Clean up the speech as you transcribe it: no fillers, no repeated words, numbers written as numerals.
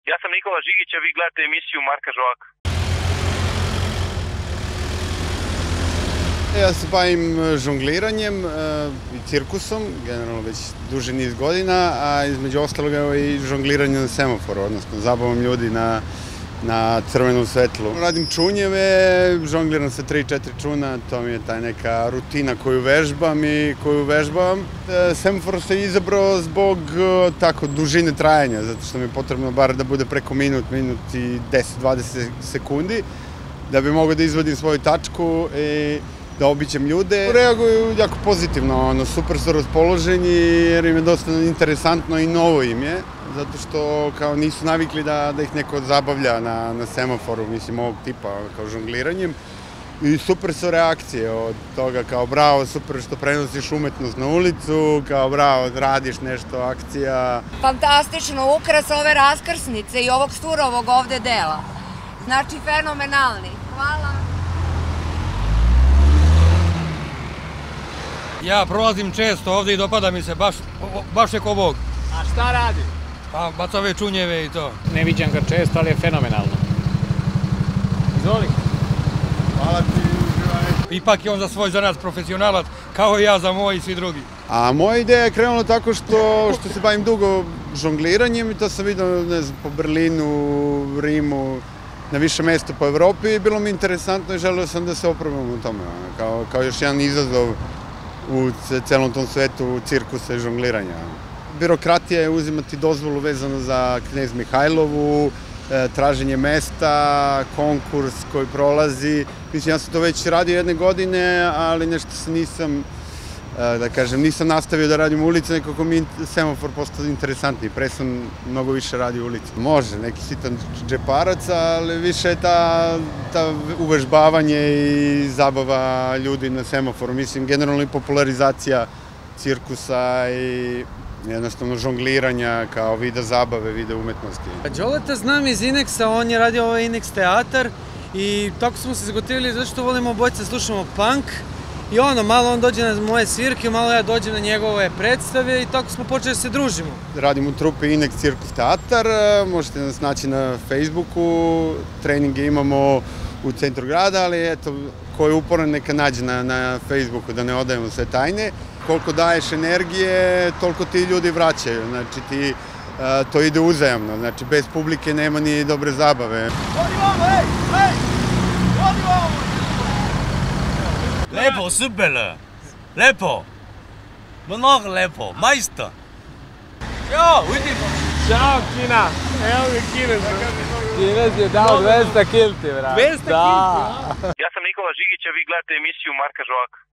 Ja sam Nikola Žigić, a vi gledate emisiju Marka Žovaka. Ja se bavim žongliranjem i cirkusom, generalno već duži niz godina, a između ostalog i žongliranje na semaforu, odnosno zabavom ljudi na crvenom svetlu. Radim čunjeve, žongliram sa 3-4 čuna, to mi je ta neka rutina koju vežbam. Semafor se izabrao zbog tako dužine trajanja, zato što mi je potrebno bar da bude preko minut i 10-20 sekundi, da bi mogao da izvadim svoju tačku i da obiđem ljude. Reaguju jako pozitivno, super su raspoloženi jer im je dosta interesantno i novo im je, zato što kao nisu navikli da ih neko zabavlja na semaforu, mislim ovog tipa kao žongliranjem. I super su reakcije od toga kao bravo, super što prenosiš umetnost na ulicu, kao bravo, radiš nešto, akcija. Fantastično, ukras ove raskrsnice i ovog surovog ovde dela. Znači fenomenalni. Hvala. Ja prolazim često ovde i dopada mi se baš je ko Bog. A šta radi? Pa baca ove čunjeve i to. Ne viđam ga često, ali je fenomenalno. Izvoli. Hvala ti. Ipak je on za svoj zanat profesionalac, kao i ja za moj i svi drugi. A moja ideja je krenula tako što se bavim dugo žongliranjem i to sam vidio, ne znam, po Berlinu, Rimu, na više mesta po Evropi i bilo mi interesantno i želeo sam da se oprobam u tome, kao još jedan izazov u celom tom svetu cirkusa i žongliranja. Birokratija je uzimati dozvolu vezano za Knez Mihajlovu, traženje mesta, konkurs koji prolazi. Mislim, ja sam to već radio jedne godine, ali nešto se nisam nastavio da radim u ulici, nekako mi semafor postao interesantniji. Pre sam mnogo više radio u ulici. Može, neki sitan džeparac, ali više je ta uvežbavanje i zabava ljudi na semaforu. Mislim, generalno i popularizacija cirkusa i jednostavno žongliranja kao vida zabave, vida umetnosti. Đoleta znam iz Ineksa, on je radio ovaj Ineks teatar i tako smo se zagotivili zato što volimo obojica da slušamo punk. I malo on dođe na moje svirke, malo ja dođem na njegove predstave i tako smo počeli da se družimo. Radim u trupi Ineks Cirkus teatar, možete nas naći na Facebooku, treninge imamo u centru grada, ali eto, ko je uporan neka nađe na Facebooku, da ne odajemo sve tajne. Koliko daješ energije, toliko ti ljudi vraćaju, znači to ide uzajamno, znači bez publike nema ni dobre zabave. Odi vamo, ej! Odi vamo! Lepo, super, lepo, mnogo lepo, majstor. Jo, vidimo. Ćao, Kina. Evo mi Kinez. Kinez je dao 200 kilti, brate. 200 kilti? Ja sam Nikola Žigić, a vi gledate emisiju Marka Žovaka.